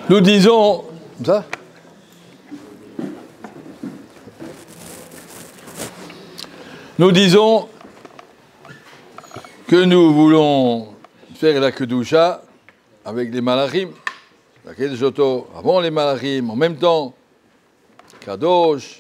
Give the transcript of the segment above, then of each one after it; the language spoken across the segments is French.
Nous disons ça. Nous disons que nous voulons faire la kedusha avec les malachim, la kedushoto avant les malachim, en même temps, kadosh,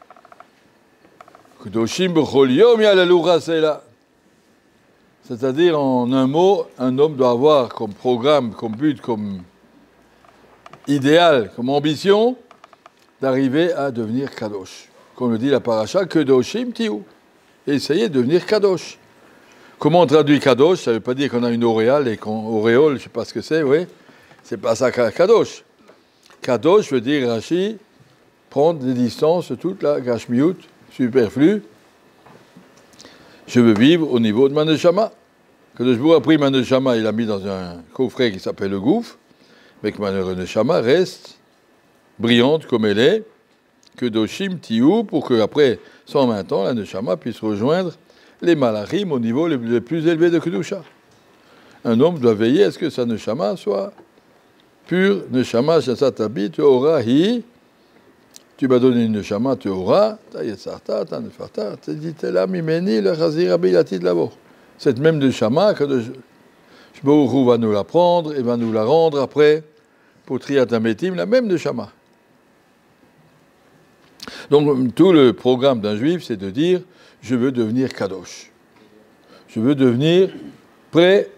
kedoshim b'chol yom yalalura sela. C'est-à-dire, en un mot, un homme doit avoir comme programme, comme but, comme idéal, comme ambition, d'arriver à devenir kadosh. Comme le dit la paracha, kedoshim tiou. Essayez de devenir kadosh. Comment on traduit kadosh? Ça ne veut pas dire qu'on a une auréole et auréole, je ne sais pas ce que c'est, oui. C'est pas ça kadosh. Kadosh veut dire, Rashi, prendre des distances de toute la gashmiut, superflue. Je veux vivre au niveau de ma neshama. Kadosh Baruch a pris ma neshama, il l'a mis dans un coffret qui s'appelle le gouffre, mais que ma neshama reste brillante comme elle est, kedoshim tiou, pour qu'après 120 ans, la neshama puisse rejoindre les malachim au niveau le plus élevé de kedusha. Un homme doit veiller à ce que sa neshama soit pure. Neshama shasatabit teora hi. Tu m'as donné une neshama teora, ta yetzarta, ta nefarta, te dit la mimeni le chazir abilatit labo. Cette même neshama que Baruch Hu va nous la prendre et va nous la rendre après pour triatametim, la même neshama. Donc tout le programme d'un juif, c'est de dire je veux devenir kadosh. Je veux devenir prêt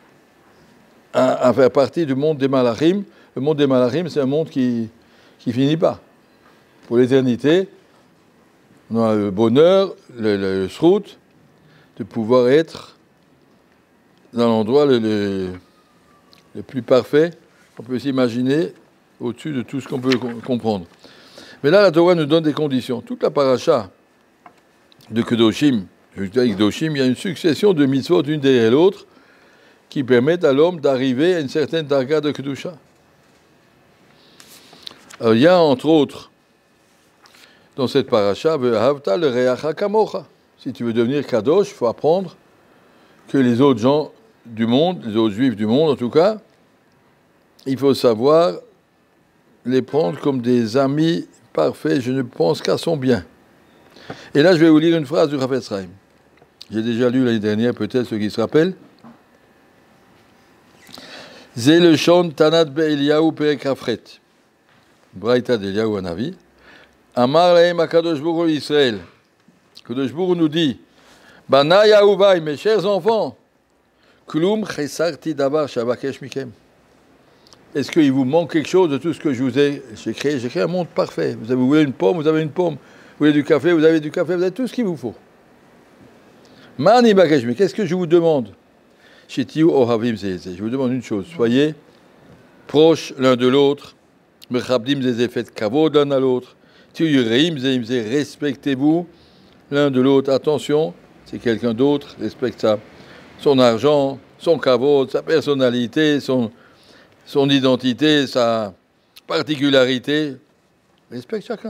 à faire partie du monde des malachim. Le monde des malachim, c'est un monde qui finit pas. Pour l'éternité, on a le bonheur, le srout, de pouvoir être dans l'endroit le plus parfait qu'on peut s'imaginer, au-dessus de tout ce qu'on peut comprendre. Mais là, la Torah nous donne des conditions. Toute la paracha de Kedoshim, avec Kedoshim, il y a une succession de mitzvot l'une derrière l'autre qui permettent à l'homme d'arriver à une certaine darga de Kedusha. Alors, il y a entre autres, dans cette paracha, Ve'ahavta l'reacha kamocha. Si tu veux devenir kadosh, il faut apprendre que les autres gens du monde, les autres juifs du monde en tout cas, il faut savoir les prendre comme des amis parfaits, je ne pense qu'à son bien. Et là, je vais vous lire une phrase du Chafetz Chaim. J'ai déjà lu l'année dernière, peut-être ceux qui se rappellent. Zé le shon tanat be'Eliyahu perek Rafret. Braïta d'Eliyahu Hanavi. Amar lahem HaKadosh Baruch Hu Israël. Kadosh Baruch Hu nous dit, Bana Yahuvaï, mes chers enfants, Klum chesarti davar shabakesh mikem. Est-ce qu'il vous manque quelque chose de tout ce que je vous ai créé? J'ai créé un monde parfait. Vous voulez une pomme, vous avez une pomme. Vous voulez du café, vous avez du café. Vous avez tout ce qu'il vous faut. Mani bakesh, mais qu'est-ce que je vous demande? Shetiu ohavim zeze. Je vous demande une chose. Soyez proches l'un de l'autre. Mechabdim zeze, faites kavod l'un à l'autre. Tiyureim zeze, respectez-vous l'un de l'autre. Attention, c'est quelqu'un d'autre, respecte son argent, son kavod, sa personnalité, son identité, sa particularité. Respecte chacun.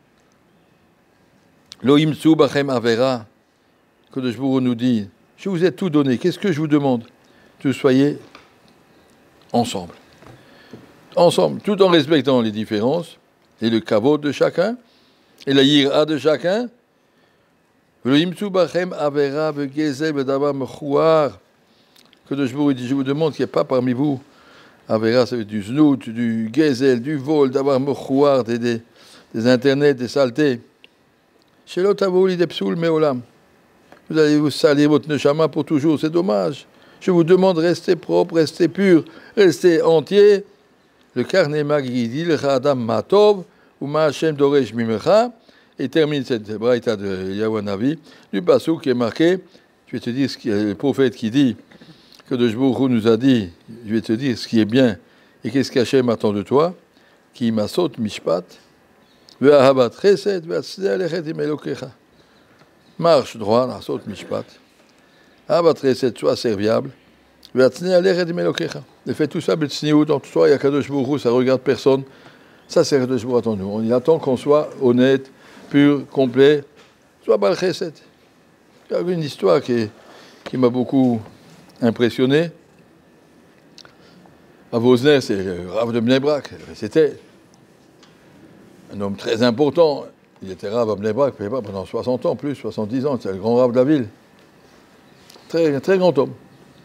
Loimsu bachem avera, que Kadosh Baruch Hu nous dit, je vous ai tout donné, qu'est-ce que je vous demande? Que vous soyez ensemble. Ensemble, tout en respectant les différences, et le kavod de chacun, et la yira de chacun. Loimsu bachem avera vegezel bedavar mechouar. Kadosh Baruch Hu dit, je vous demande qu'il n'y ait pas parmi vous Avera, ça veut dire du znout, du gezel, du vol, d'avoir mechouar, des internets, des saletés. Chez l'autre, des psoul, meolam. Vous allez vous salir votre neshama pour toujours, c'est dommage. Je vous demande, restez propre, restez pur, restez entier. Le Karnema qui dit, le Chadam Matov, ou Ma Hashem Doresh Mimecha, et termine cette braïta de Yahweh du passage qui est marqué. Je vais te dire ce qu'il y a le prophète qui dit. Que Kadosh Baruch Hu nous a dit, je vais te dire ce qui est bien et qu'est-ce qu'Hachem attend de toi, qui masot mishpat, ve'ahavat chesed, ve'atznei alechet im Elokecha. Marche droit, masot mishpat, ahavat chesed, sois serviable, ve'atznei alechet im Elokecha. Et fais tout ça, b'tzniut, dans toi, il y a Kadosh Baruch Hu, ça regarde personne. Ça, c'est Kadosh Baruch Hu attend de nous. On attend qu'on soit honnête, pur, complet, soit bal chesed. Il y a une histoire qui m'a beaucoup impressionné. À Vosner, c'est le Rav de Bnei Brak. C'était un homme très important. Il était Rav à Bnei Brak pendant 60 ans, plus 70 ans. C'était le grand Rav de la ville. Très, très grand homme.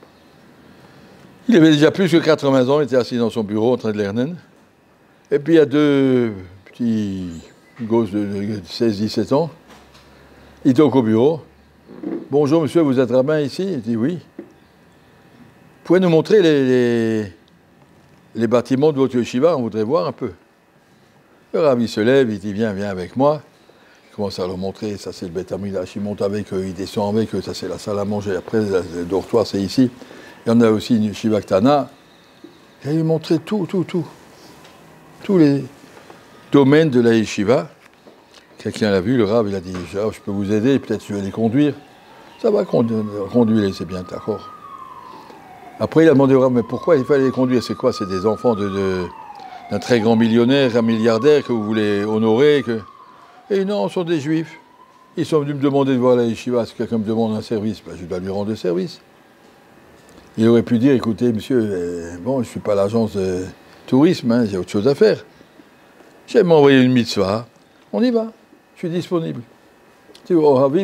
Il avait déjà plus que 80 ans. Il était assis dans son bureau en train de lernen. Et puis il y a deux petits gosses de 16-17 ans. Il toque au bureau. Bonjour monsieur, vous êtes rabbin ici? Il dit oui. Vous pouvez nous montrer les bâtiments de votre yeshiva? On voudrait voir un peu. Le Rav, il se lève, il dit viens avec moi. Il commence à leur montrer, ça c'est le Beth Amidash, il monte avec eux, il descend avec eux, ça c'est la salle à manger. Après, le dortoir c'est ici. Il y en a aussi une yeshiva Ktana. Il a lui montré tout. Tous les domaines de la yeshiva. Quelqu'un l'a vu, le Rav, il a dit je peux vous aider, peut-être je vais les conduire. Ça va conduire, c'est bien, d'accord. Après, il a demandé au Rav, mais pourquoi il fallait les conduire? C'est quoi? C'est des enfants d'un très grand millionnaire, un milliardaire que vous voulez honorer Et non, ce sont des juifs. Ils sont venus me demander de voir la yeshiva. Si quelqu'un me demande un service, ben, je dois lui rendre le service. Il aurait pu dire, écoutez, monsieur, bon, je ne suis pas l'agence de tourisme, hein, j'ai autre chose à faire. J'aime m'envoyer une mitzvah, on y va, je suis disponible. C'est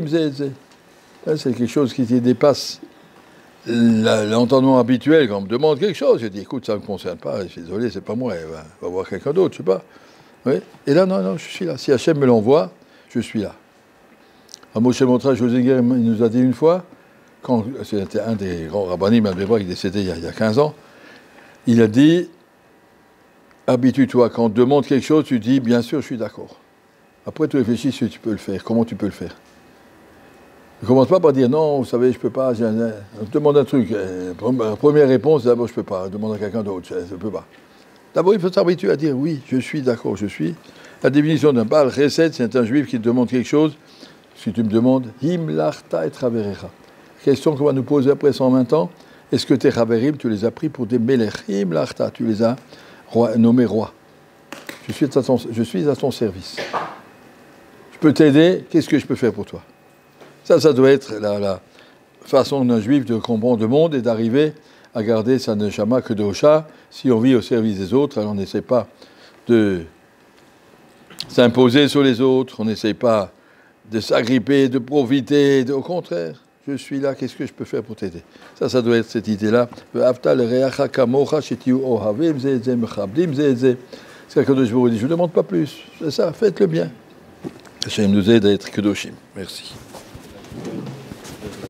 quelque chose qui dépasse l'entendement habituel. Quand on me demande quelque chose, je dis, écoute, ça ne me concerne pas, je suis désolé, c'est pas moi, va voir quelqu'un d'autre, je sais pas. Oui. Et là, non, je suis là. Si Hachem me l'envoie, je suis là. À Moshe Motra, Josinger, il nous a dit une fois, quand c'était un des grands rabbanim à Bnei Brak, qui est décédé il y a 15 ans, il a dit, habitue-toi, quand on te demande quelque chose, tu dis, bien sûr, je suis d'accord. Après, tu réfléchis si tu peux le faire, comment tu peux le faire. Ne commence pas par dire, non, vous savez, je ne peux pas, on te demande un truc. Première réponse, d'abord, je ne peux pas, demande à quelqu'un d'autre, je ne peux pas. D'abord, il faut s'habituer à dire, oui, je suis d'accord, je suis. La définition d'un Baal Chesed, c'est un juif qui te demande quelque chose. Si tu me demandes, Him larta et traverecha. Question qu'on va nous poser après 120 ans. Est-ce que tes Chaverim, tu les as pris pour des Melech? Him larta, tu les as nommés rois. Je suis à ton service. Je peux t'aider, qu'est-ce que je peux faire pour toi? Ça doit être la façon d'un juif de comprendre le monde et d'arriver à garder sa neshama que d'Osha. Si on vit au service des autres, alors on n'essaie pas de s'imposer sur les autres, on n'essaie pas de s'agripper, de profiter, au contraire, je suis là, qu'est-ce que je peux faire pour t'aider? Ça doit être cette idée-là. C'est ce que je vous dis, je ne demande pas plus, c'est ça, faites le bien. Hachem nous aide à être kedoshim. Merci.